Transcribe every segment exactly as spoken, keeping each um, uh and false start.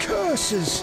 Curses!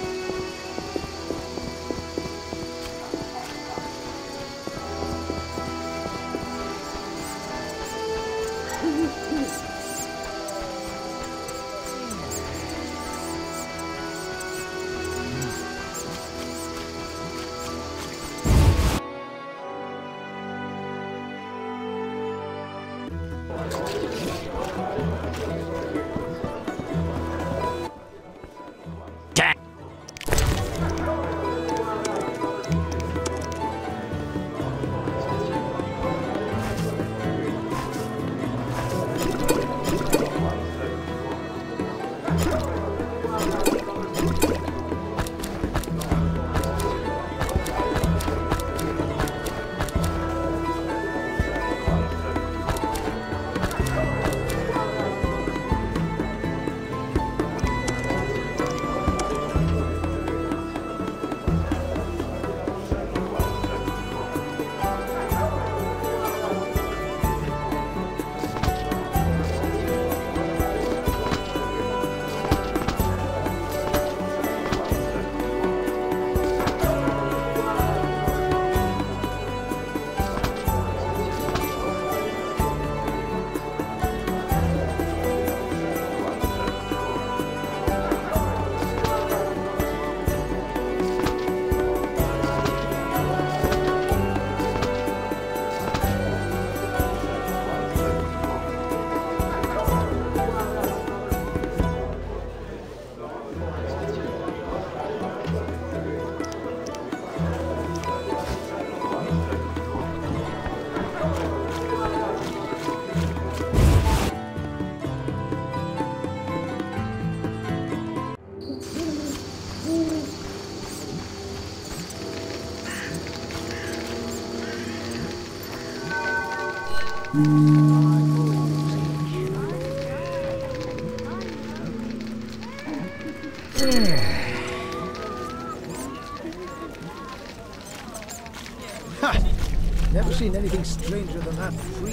Ha! Never seen anything stranger than that freak.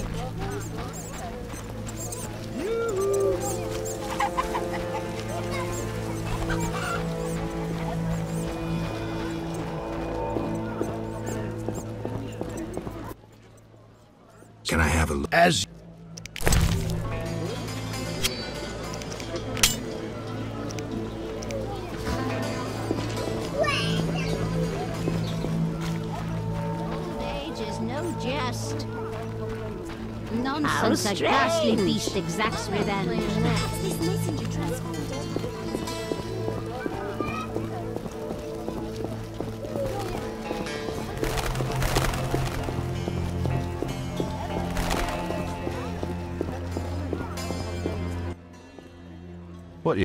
Can I have a look? As Nonsense, a ghastly beast exacts revenge. This messenger transported. What?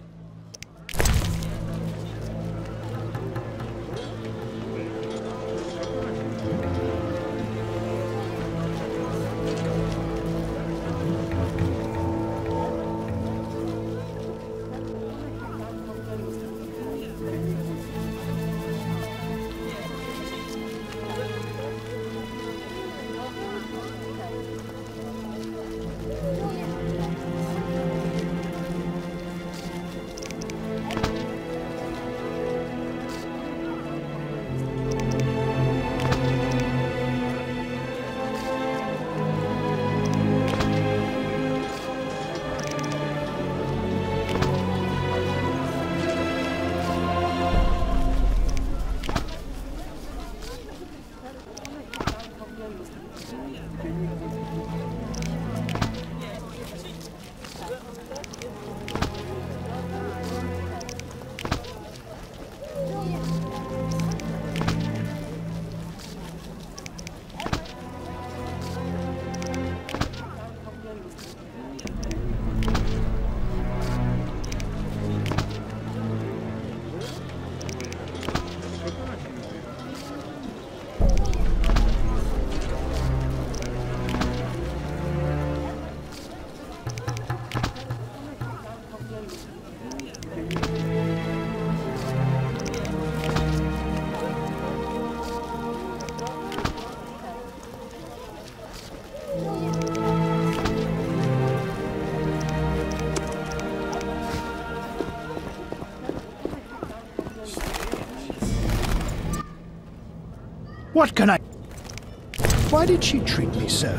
What can I... Why did she treat me so?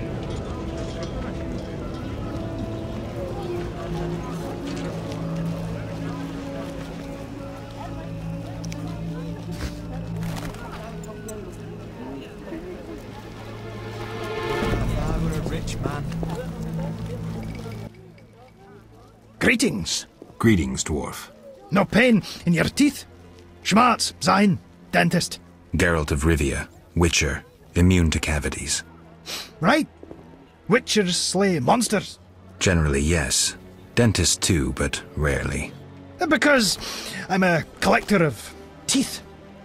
I were a rich man. Greetings. Greetings, dwarf. No pain in your teeth? Schmarz, sein, dentist. Geralt of Rivia, Witcher, immune to cavities. Right? Witchers slay monsters. Generally, yes. Dentists too, but rarely. Because I'm a collector of teeth.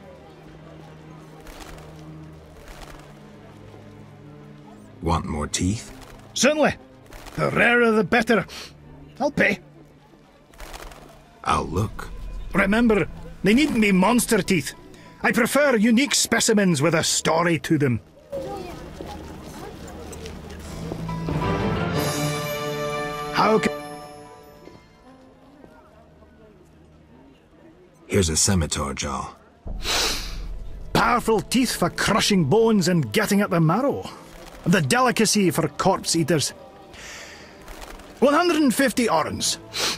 Want more teeth? Certainly. The rarer the better. I'll pay. I'll look. Remember, they needn't be monster teeth. I prefer unique specimens with a story to them. How can... Here's a scimitar jaw. Powerful teeth for crushing bones and getting at the marrow. The delicacy for corpse eaters. one hundred fifty orens.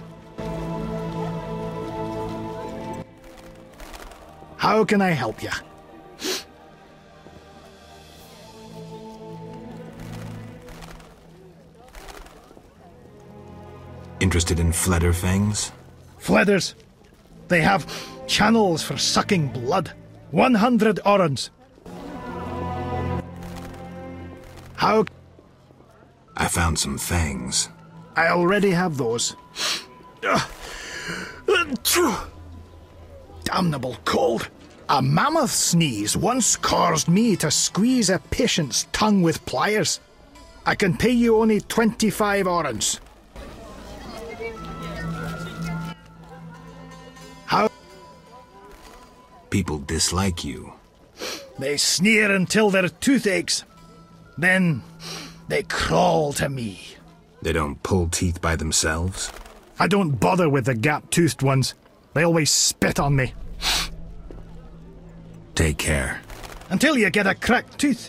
How can I help you? Interested in Flederfangs? Flethers. They have channels for sucking blood. one hundred orens. How... I found some fangs. I already have those. Damnable cold. A mammoth sneeze once caused me to squeeze a patient's tongue with pliers. I can pay you only twenty-five orens. How? People dislike you. They sneer until their tooth aches. Then they crawl to me. They don't pull teeth by themselves? I don't bother with the gap-toothed ones. They always spit on me. Take care. Until you get a cracked tooth.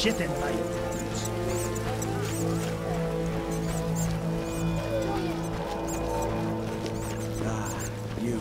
shit in my boots. Ah, you.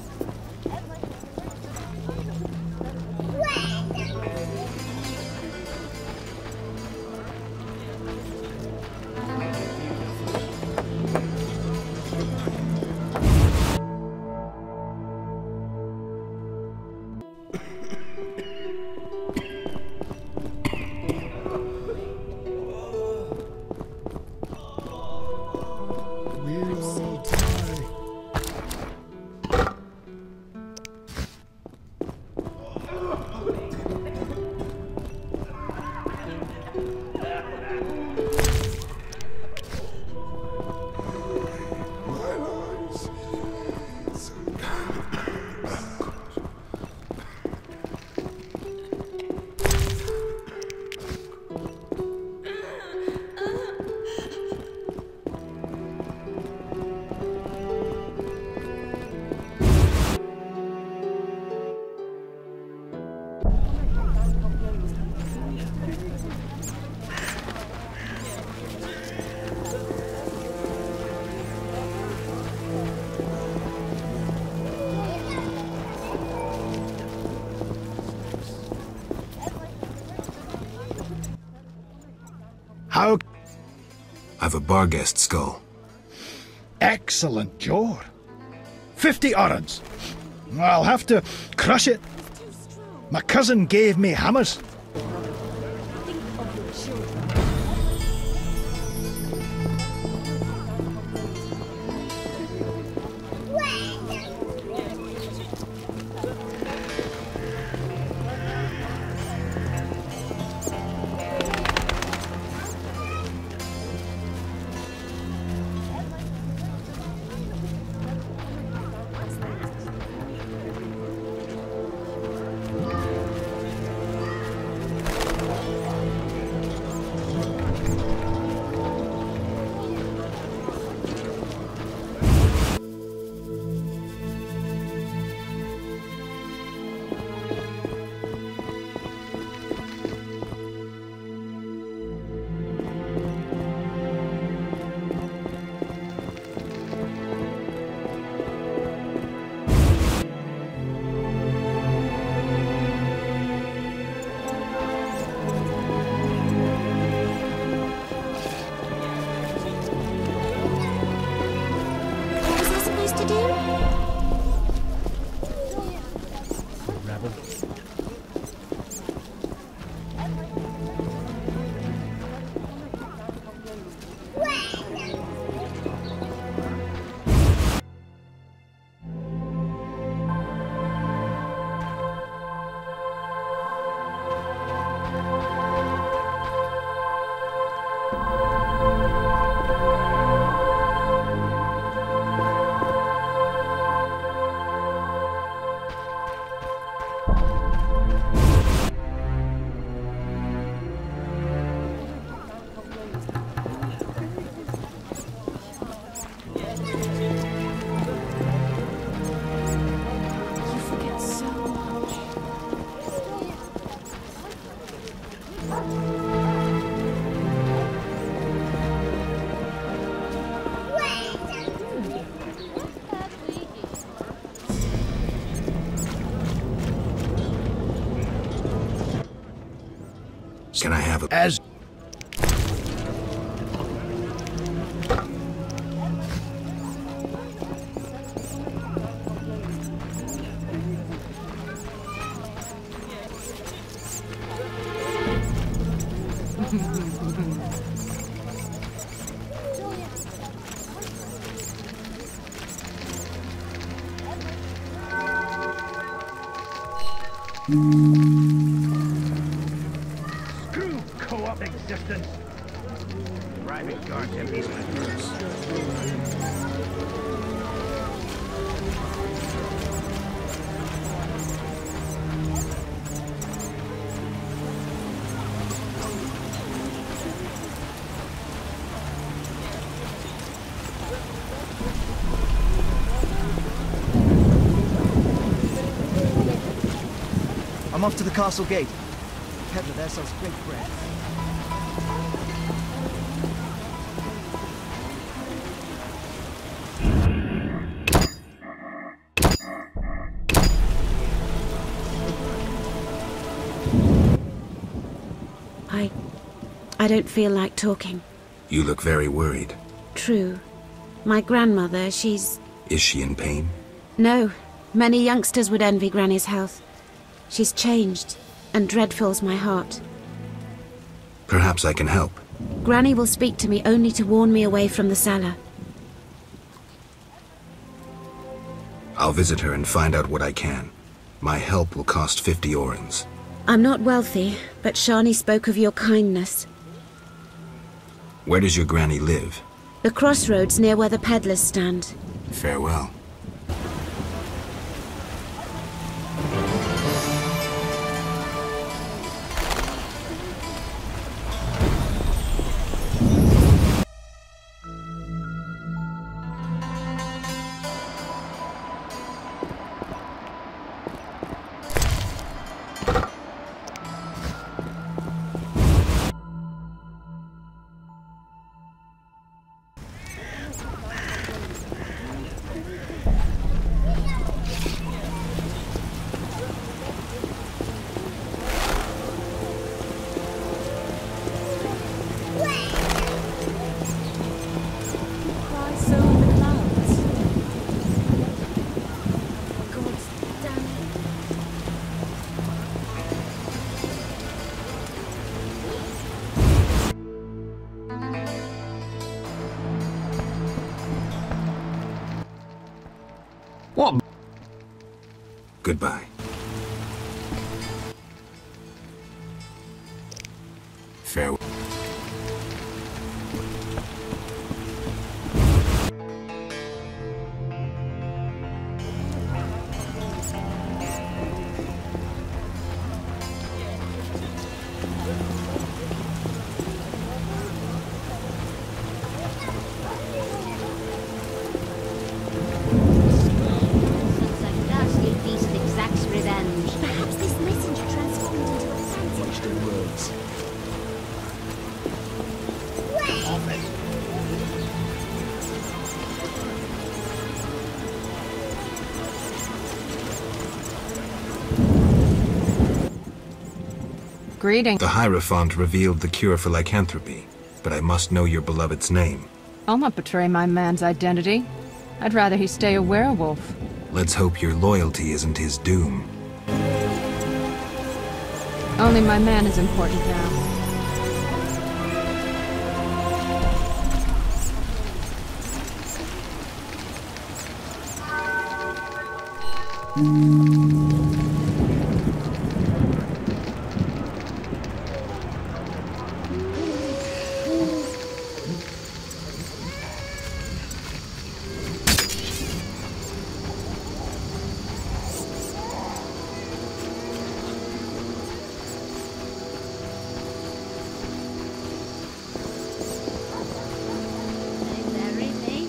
How I've a Barghest skull. excellent, Jor. Fifty orans. I'll have to crush it. My cousin gave me hammers. Can I have a... As screw co-op existence. Private guards have these I'm off to the castle gate. peddler there sells great bread. I... I don't feel like talking. You look very worried. True. My grandmother, she's... Is she in pain? No. Many youngsters would envy Granny's health. She's changed, and dread fills my heart. Perhaps I can help. Granny will speak to me only to warn me away from the Sala. I'll visit her and find out what I can. My help will cost fifty orens. I'm not wealthy, but Shani spoke of your kindness. Where does your granny live? The crossroads near where the peddlers stand. Farewell. What? Goodbye. Farewell. Such a ghastly beast exacts revenge. Perhaps this messenger transformed into a phantom. Watch their words. Off it. Greeting. The Hierophant revealed the cure for lycanthropy, but I must know your beloved's name. I'll not betray my man's identity. I'd rather he stay a werewolf. Let's hope your loyalty isn't his doom. Only my man is important now. They bury me.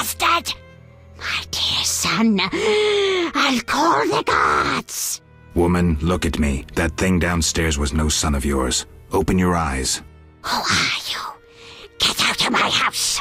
bastard! My dear son, I'll call the gods! Woman, look at me. That thing downstairs was no son of yours. Open your eyes. Who are you? Get out of my house!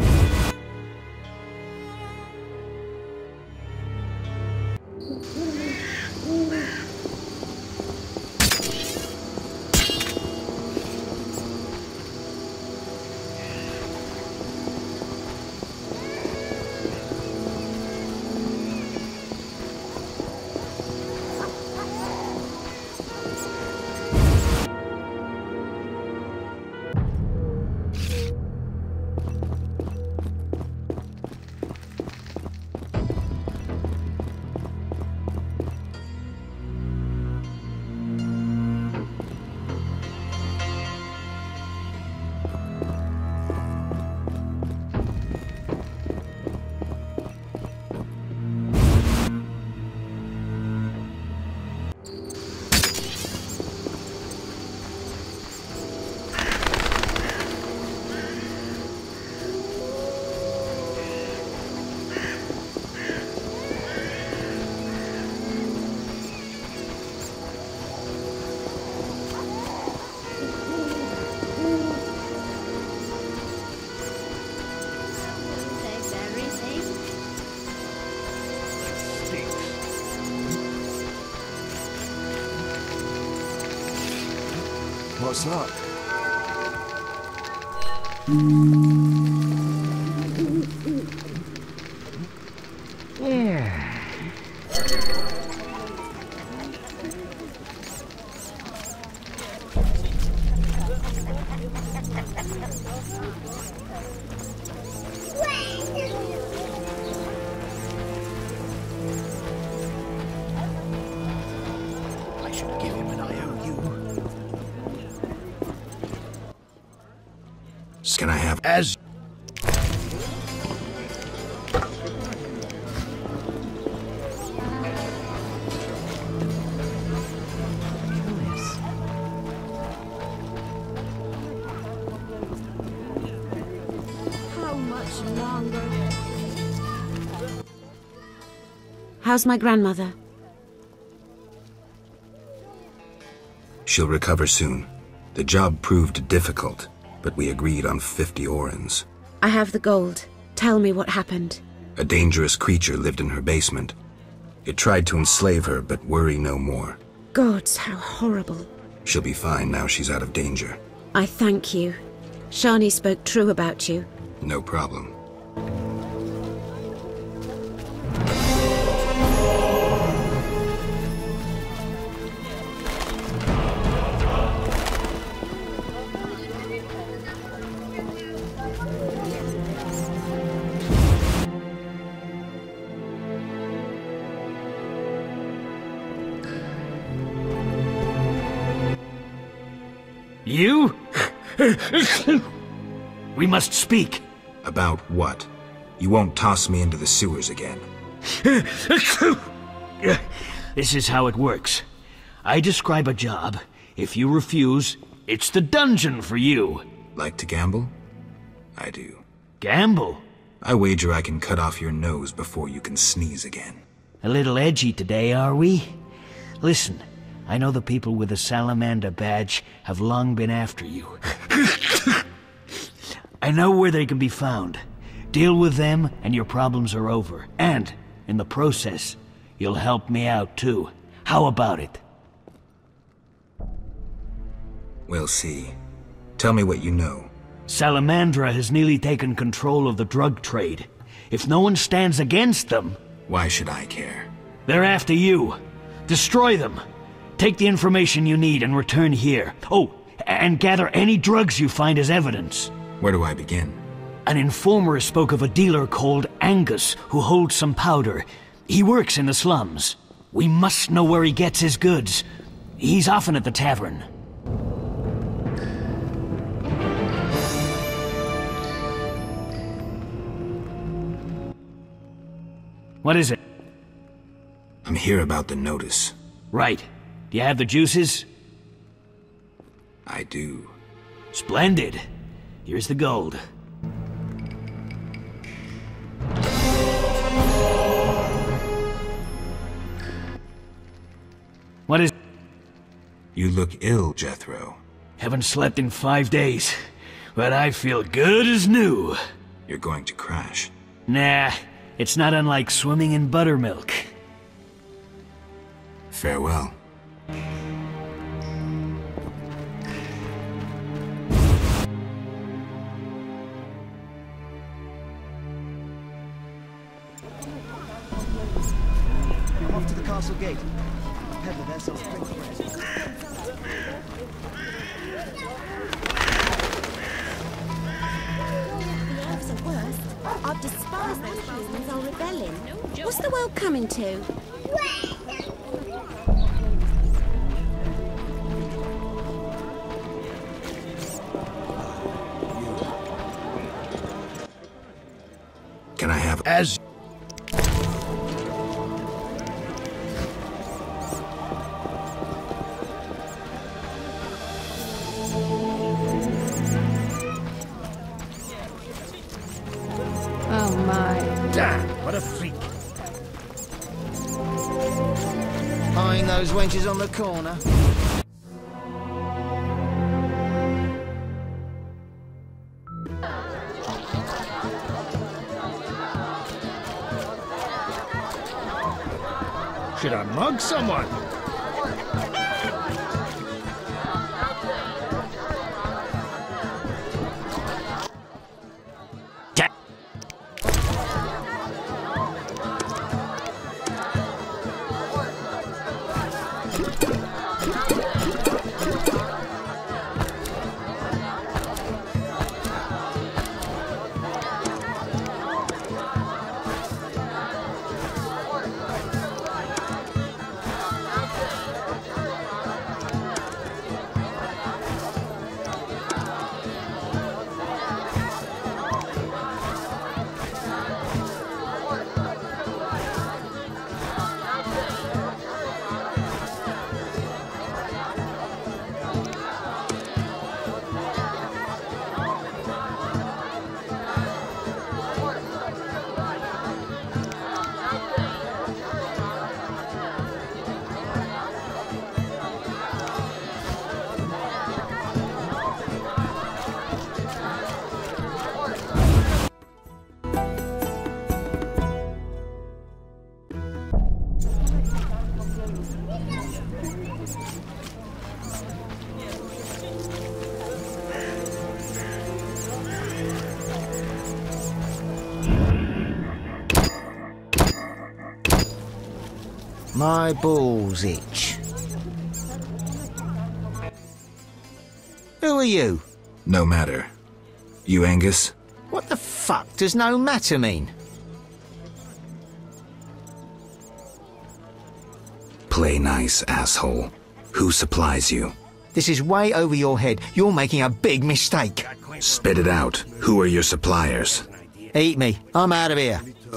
What's that? I should give him an I O U. Can I have... As... How much longer? How's my grandmother? She'll recover soon. The job proved difficult, but we agreed on fifty orens. I have the gold. Tell me what happened. A dangerous creature lived in her basement. It tried to enslave her, but worry no more. Gods, how horrible. She'll be fine now she's out of danger. I thank you. Shani spoke true about you. No problem. You? We must speak. About what? You won't toss me into the sewers again. This is how it works. I describe a job. If you refuse, it's the dungeon for you. Like to gamble? I do. Gamble? I wager I can cut off your nose before you can sneeze again. A little edgy today, are we? Listen, I know the people with the Salamander badge have long been after you. I know where they can be found. Deal with them and your problems are over. And, in the process, you'll help me out too. How about it? We'll see. Tell me what you know. Salamandra has nearly taken control of the drug trade. If no one stands against them... Why should I care? They're after you. Destroy them. Take the information you need and return here. Oh, and gather any drugs you find as evidence. Where do I begin? An informer spoke of a dealer called Angus who holds some powder. He works in the slums. We must know where he gets his goods. He's often at the tavern. What is it? I'm here about the notice. Right. Do you have the juices? I do. Splendid. Here's the gold. You look ill, Jethro. Haven't slept in five days, but I feel good as new. You're going to crash. Nah, it's not unlike swimming in buttermilk. Farewell. I'm off to the castle gate. A peddler there sells drink bread. The elves are worse. I've despised those humans are rebelling. What's the world coming to? Can I have... As... Oh my. Damn, what a freak. Eyeing those wenches on the corner. Should I mug someone? My balls itch. Who are you? No matter. You Angus? What the fuck does no matter mean? Play nice, asshole. Who supplies you? This is way over your head. You're making a big mistake. Spit it out. Who are your suppliers? Eat me. I'm out of here.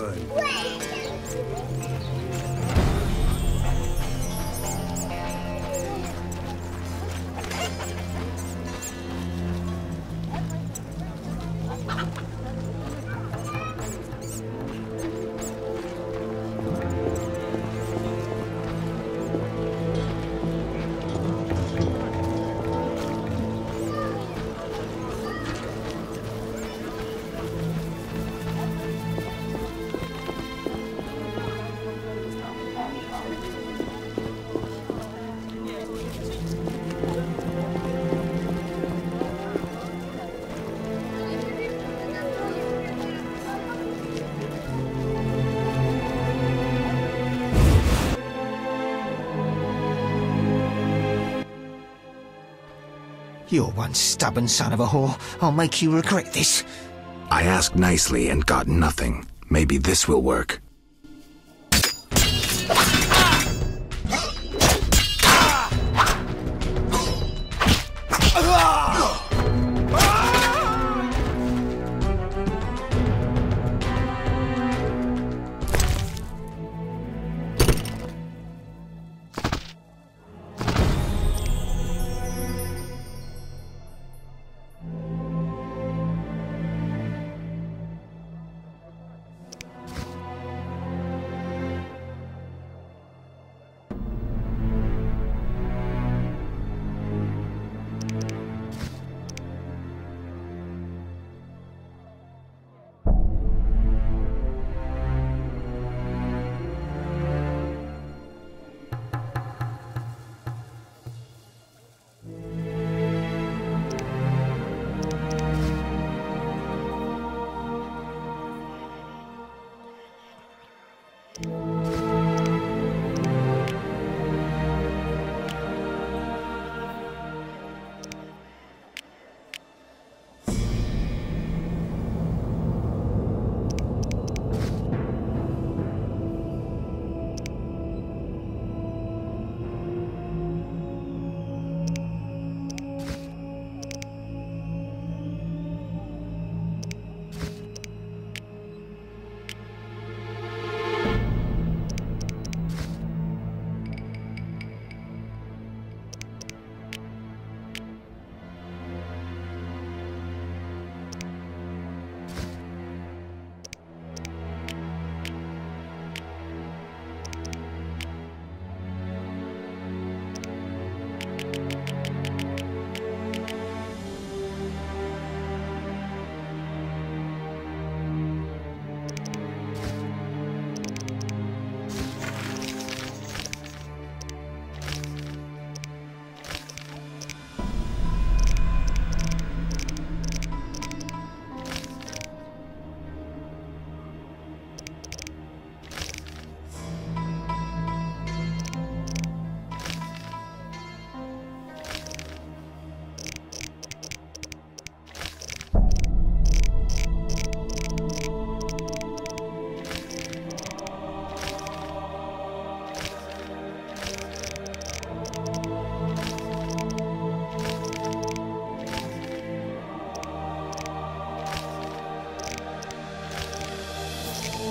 You're one stubborn son of a whore. I'll make you regret this. I asked nicely and got nothing. Maybe this will work.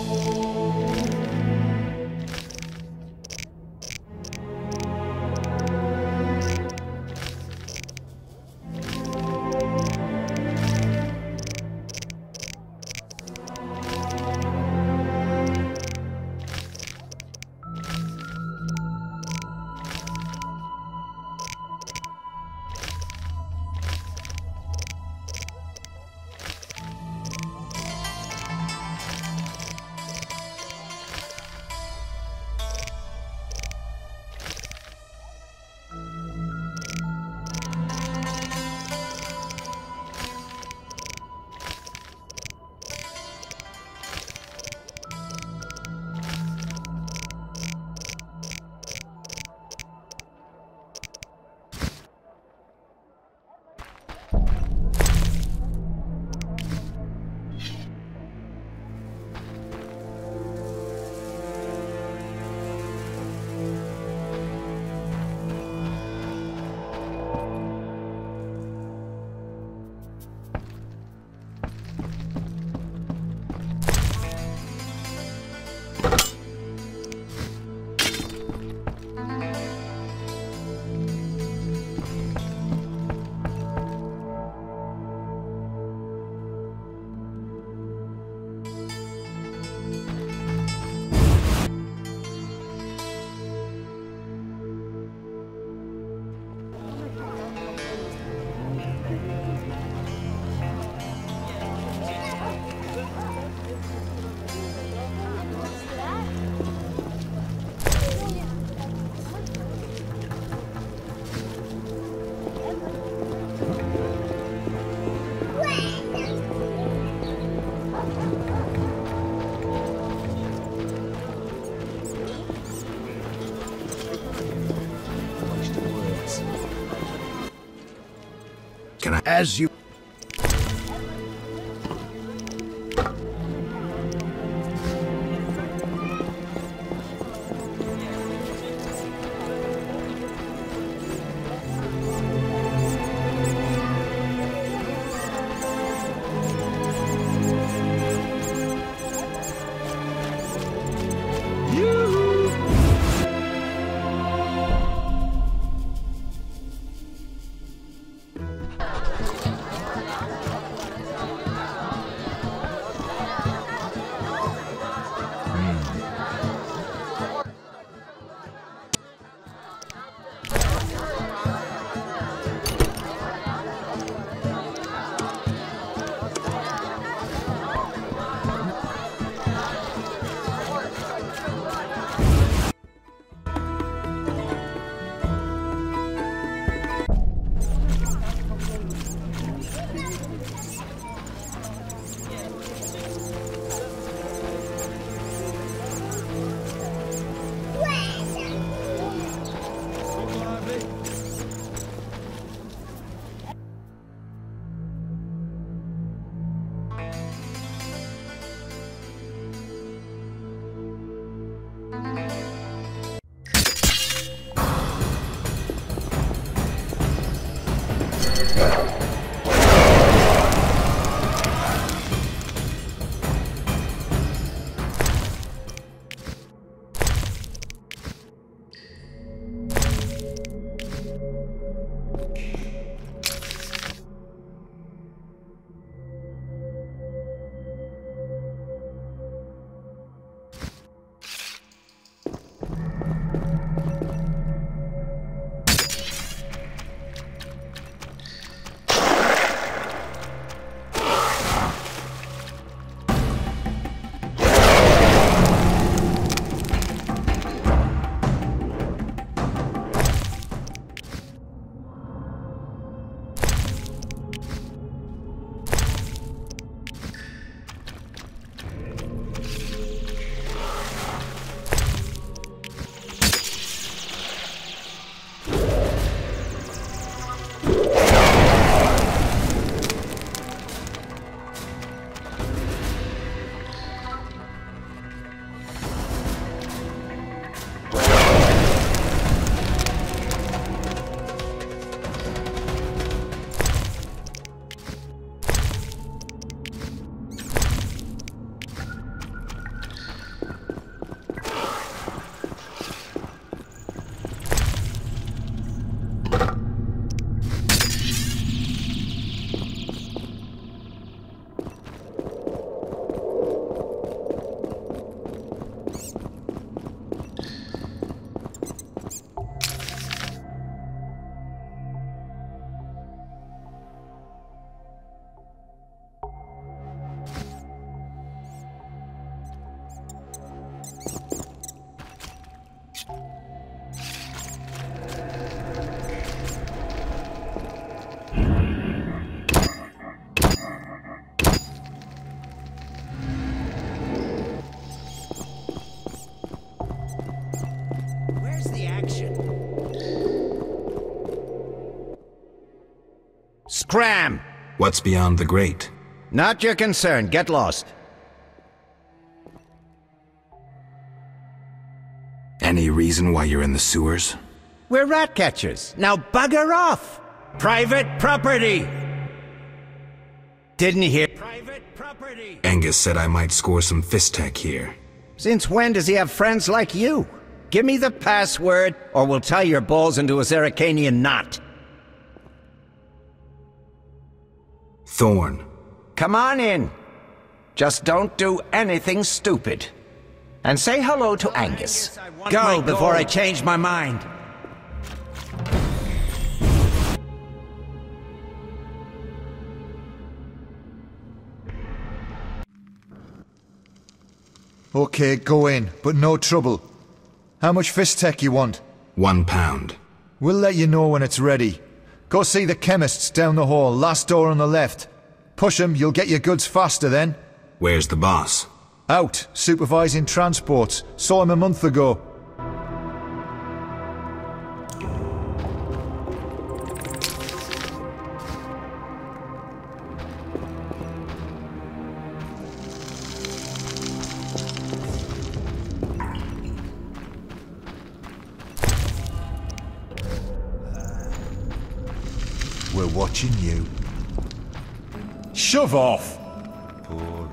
Can I? As you... cram! What's beyond the grate? Not your concern. Get lost. Any reason why you're in the sewers? We're rat catchers. Now bugger off! Private property! Didn't you hear? Private property! Angus said I might score some Fistek here. Since when does he have friends like you? Give me the password, or we'll tie your balls into a Zerrikanian knot. Thorn. Come on in. Just don't do anything stupid. And say hello to Angus. Go before I change my mind. Okay, go in, but no trouble. How much Fistek you want? One pound. We'll let you know when it's ready. Go see the chemists down the hall, last door on the left. Push 'em, you'll get your goods faster then. Where's the boss? Out, supervising transports. Saw him a month ago. We're watching you. Shove off! Poor.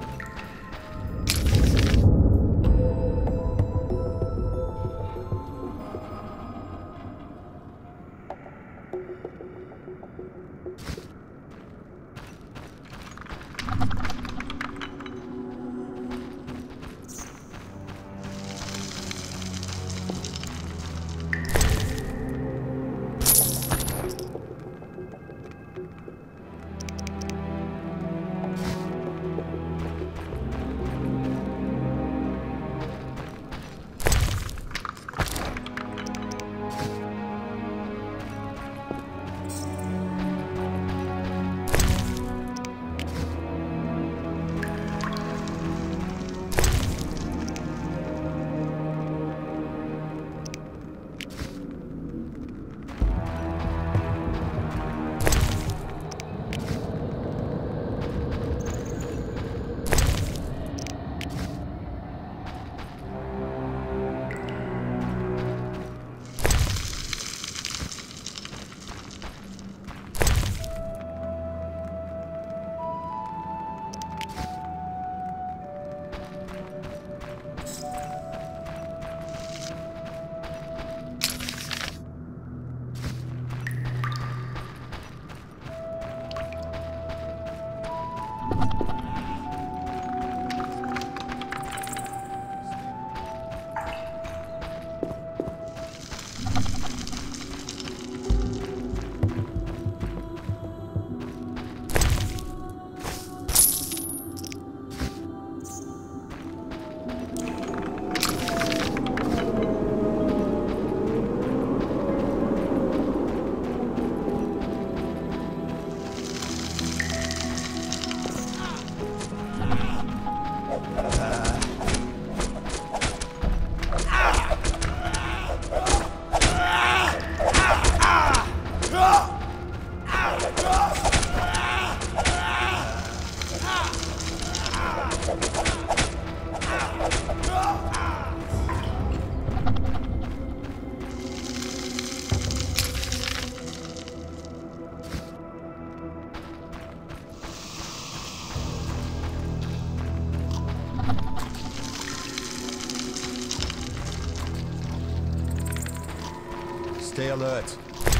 Stay alert.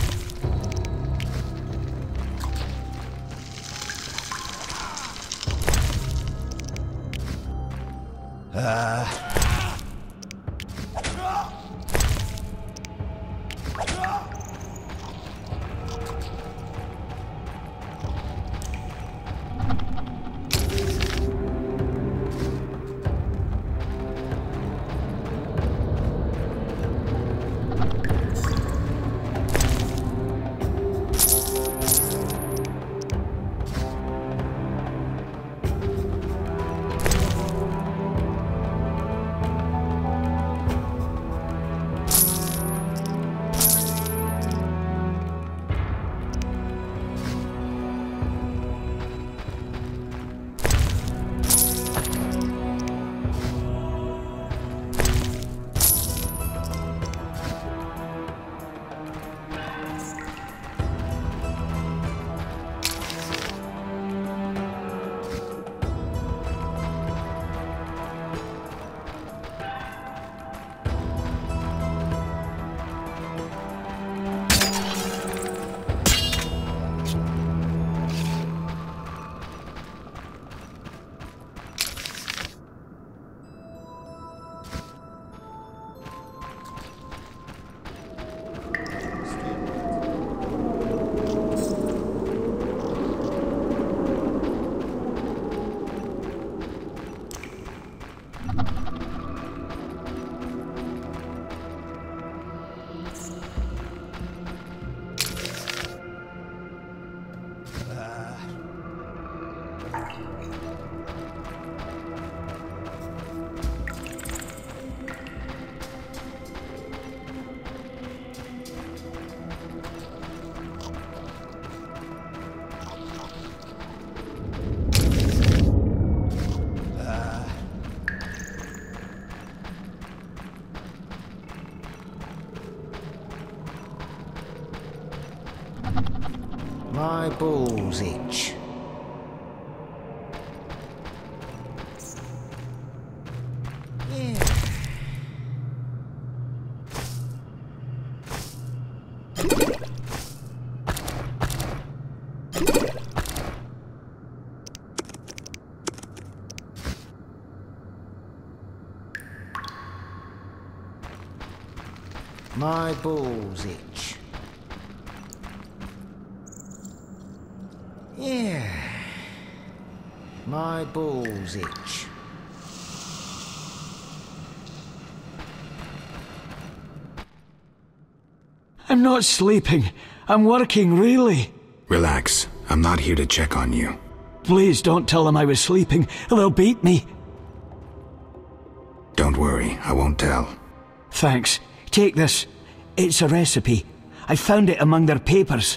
Ah. My balls itch. Yeah. My balls itch. Yeah. My balls itch. I'm not sleeping. I'm working, really. Relax. I'm not here to check on you. Please don't tell them I was sleeping. They'll beat me. Don't worry, I won't tell. Thanks. Take this. It's a recipe. I found it among their papers.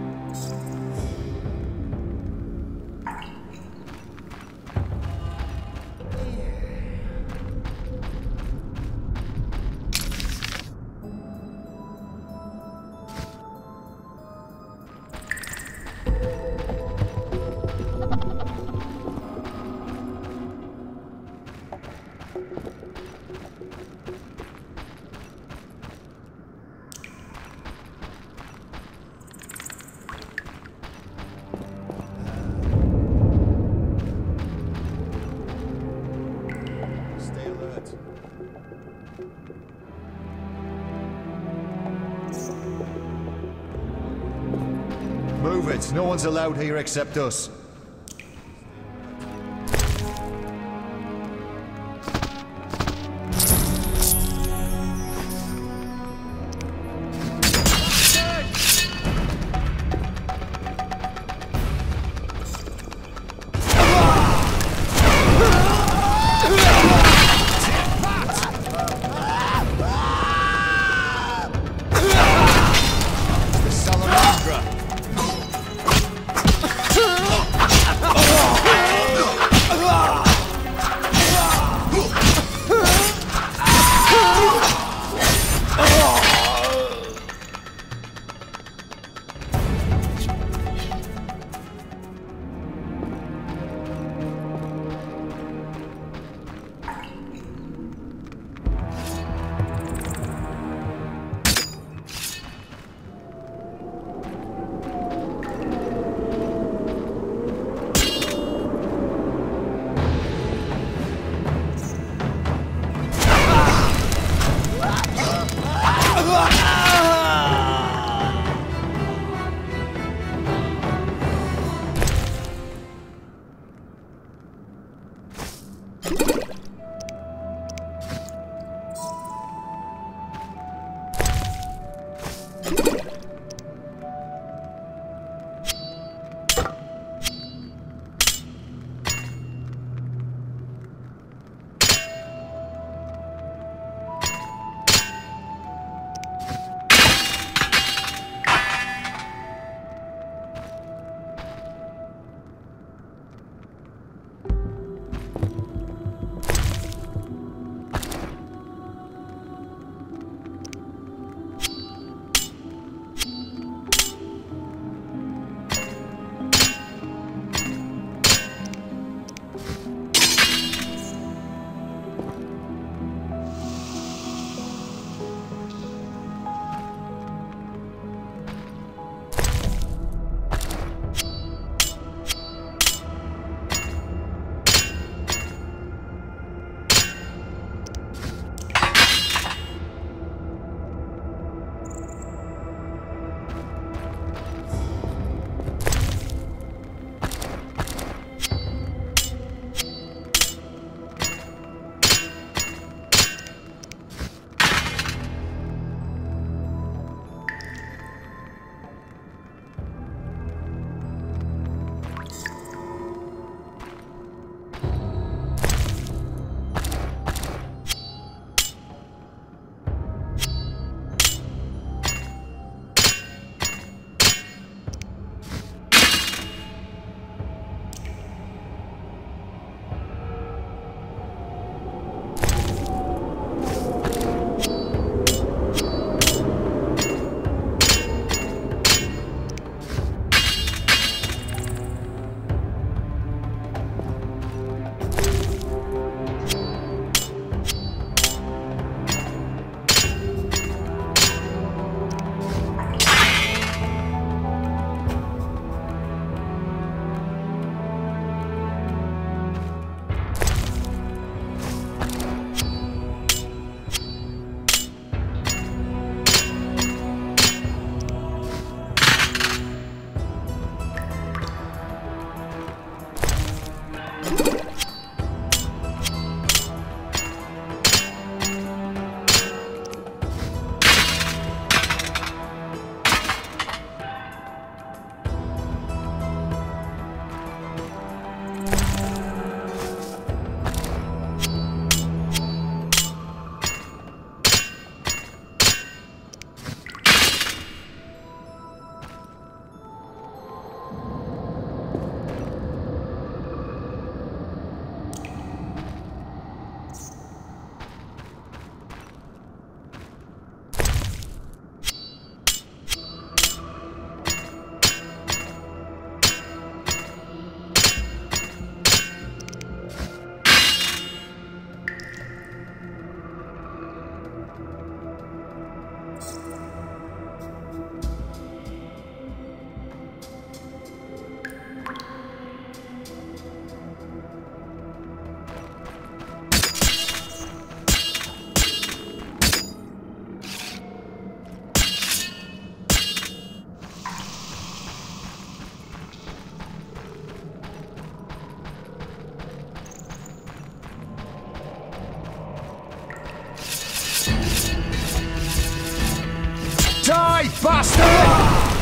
Move it. No one's allowed here except us. The Salamandra! bastard!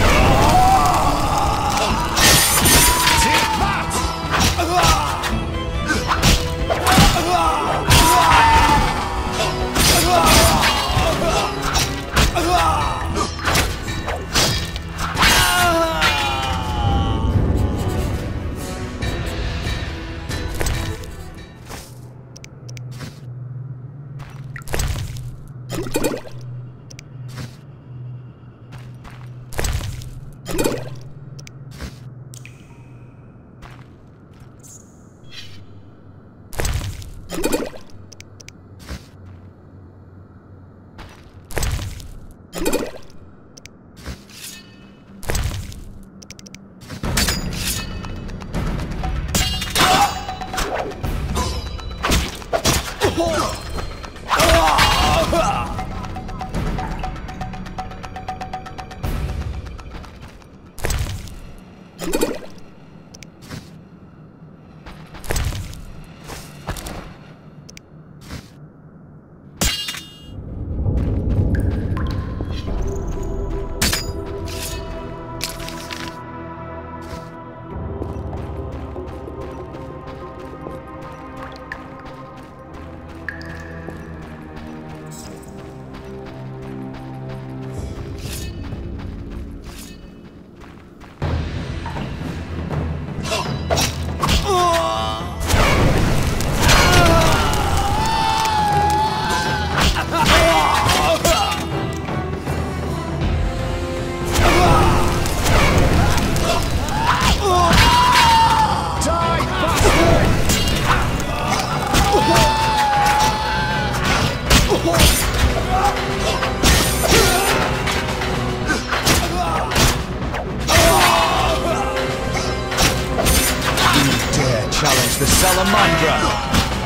Challenge the Salamandra!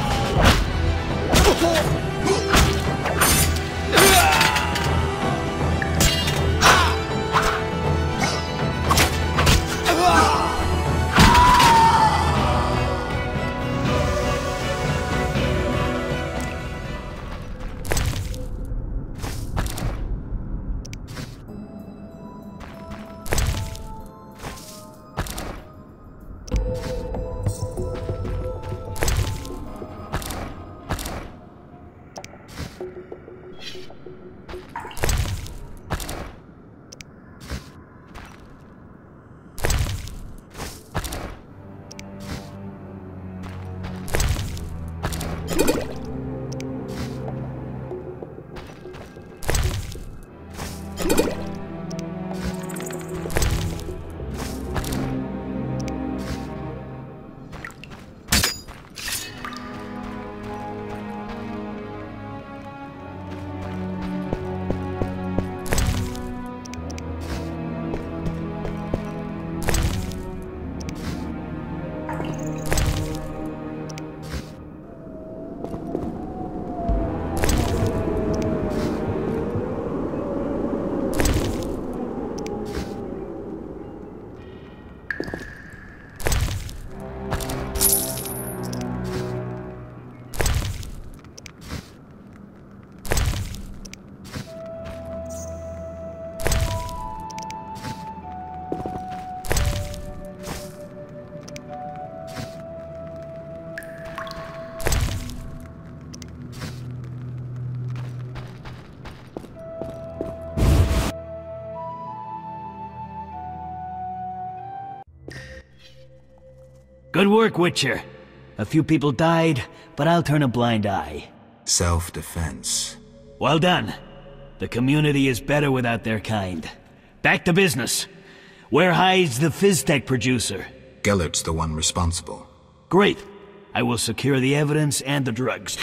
Good work, Witcher. A few people died, but I'll turn a blind eye. Self-defense. Well done. The community is better without their kind. Back to business. Where hides the Fizztech producer? Gellert's the one responsible. Great. I will secure the evidence and the drugs.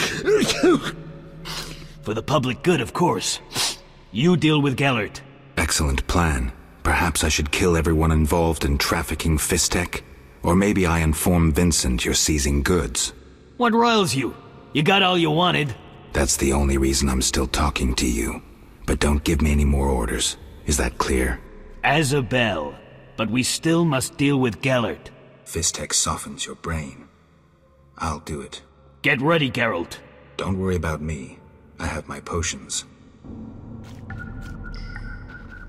For the public good, of course. You deal with Gellert. Excellent plan. Perhaps I should kill everyone involved in trafficking Fizztech? Or maybe I inform Vincent you're seizing goods. What riles you? You got all you wanted. That's the only reason I'm still talking to you. But don't give me any more orders. Is that clear? As a bell. But we still must deal with Gellert. Fizztech softens your brain. I'll do it. Get ready, Geralt. Don't worry about me. I have my potions.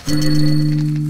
Thank you.